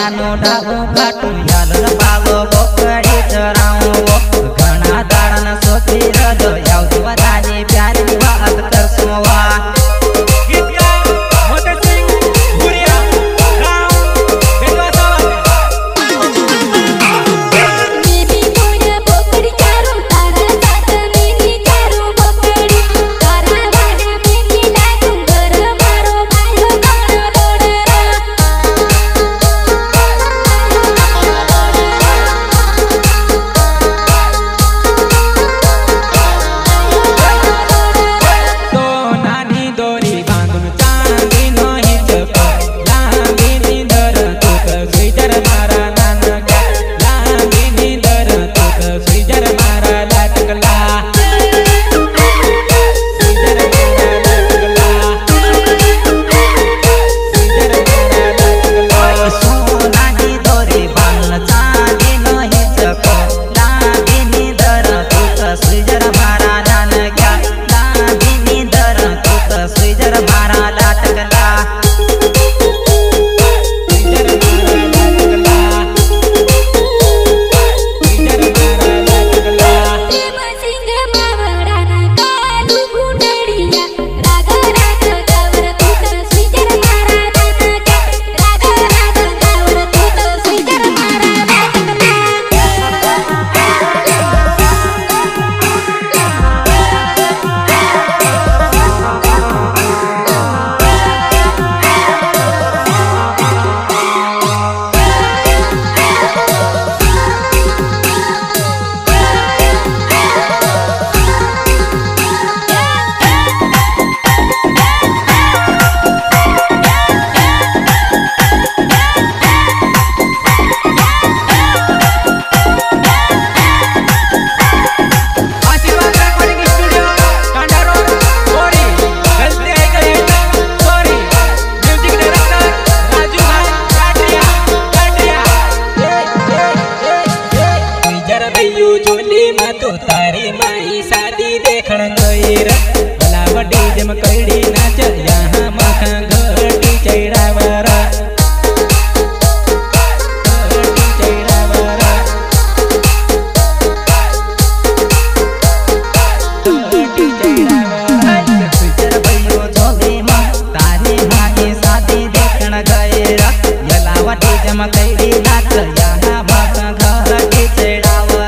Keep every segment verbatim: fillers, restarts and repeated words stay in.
no ढाबो घाटू यालो न पावो बोकड़ी चराओ घना दाड़न सोती रद याव वदानी प्यार की बात कर सुवा तो तारी माई शादी देखण गई रे भला वडी जम कईड़ी नाच यहाँ मखा घटी चढ़ावर घटी चढ़ावर घटी चढ़ावर सुचर भइयो जोगे मां तारी माई शादी देखण गई रे भला वडी जम कईड़ी नाच यहाँ मखा घटी चढ़ावर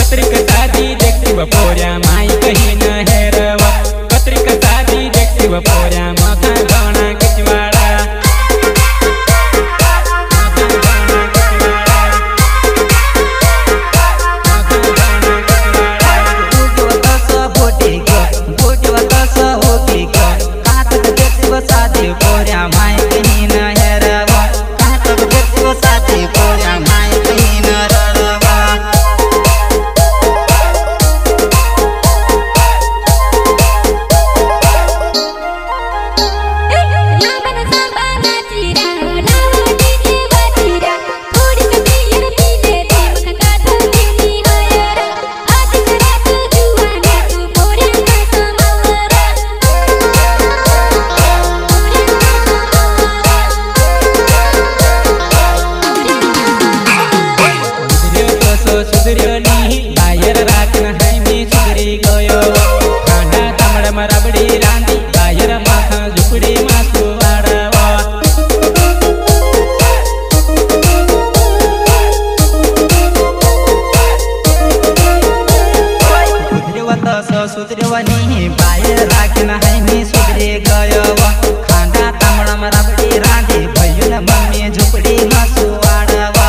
कत्रिक शादी देखती व पोर्या माई कहीं न हेरवा कत्रिक शादी देखती व पोर्या माथा गाना किचवाड़ा साथी पोर्या माई कहीं न हेरवा कातक देखो साथी पोर्या माई कहीं न रड़वा बायर राखन है मी सुधरी गयो खाना तमड़ रबड़ी रांधी बायर माथा झुपड़ी मासु वाड़वा सुधरवा तो सुधरवा नहीं बायर राखन है मी सुधरी गयो खाना तमड़ रबड़ी रांधी भैया मम्मी झुपड़ी मासु वाड़वा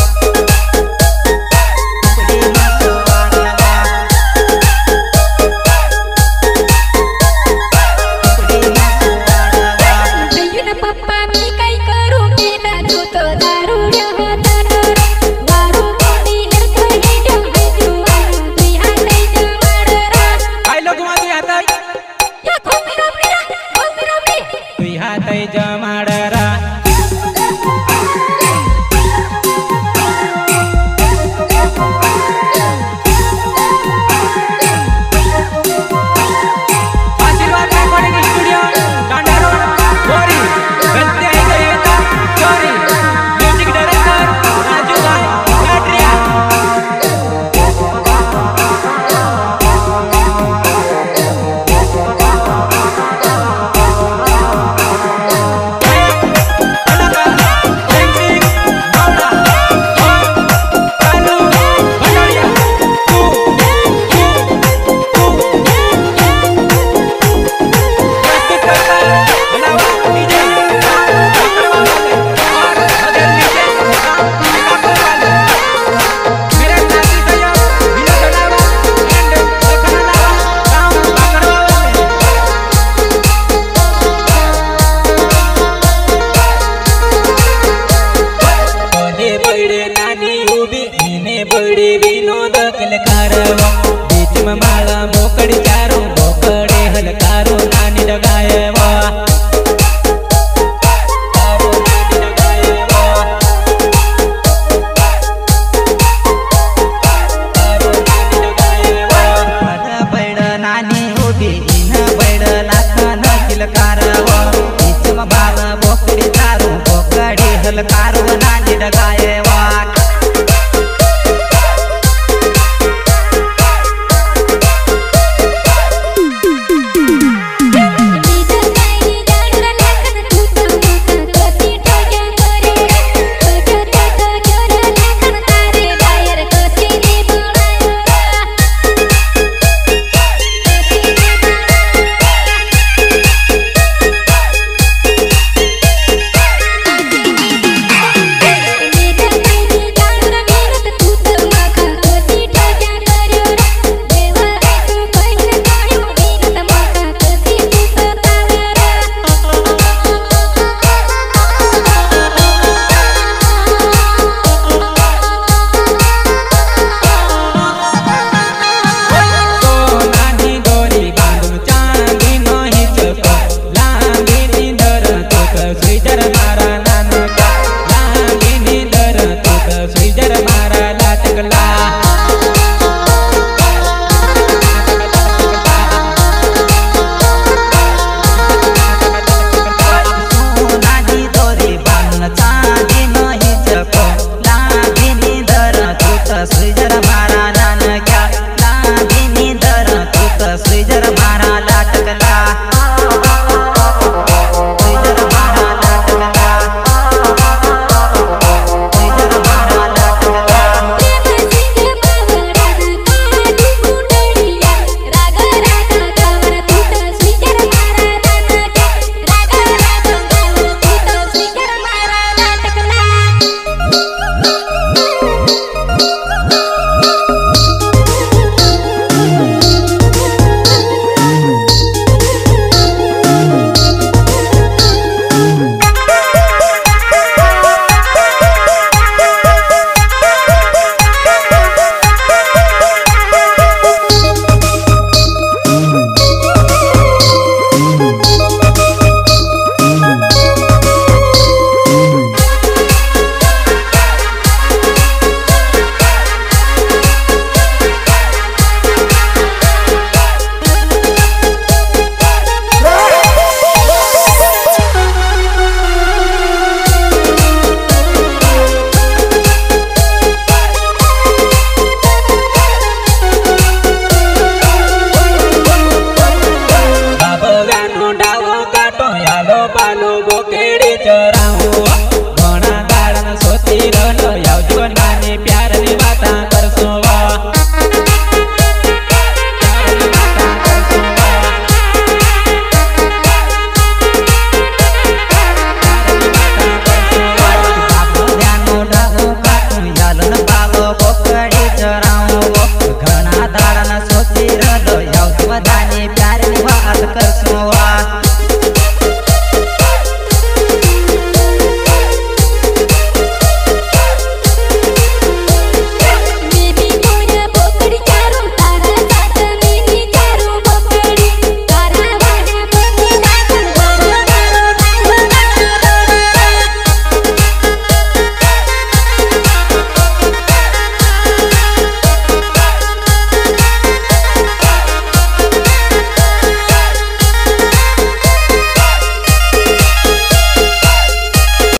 जमाड़रा आशीर्वाद रिकॉर्डिंग स्टूडियो डांडारो गोरी गलती आई गई था सॉरी म्यूजिक डायरेक्टर राजू भाई काटरिया बड़ी विनोद कलकारवा बीच में माला मोकड़ी चारो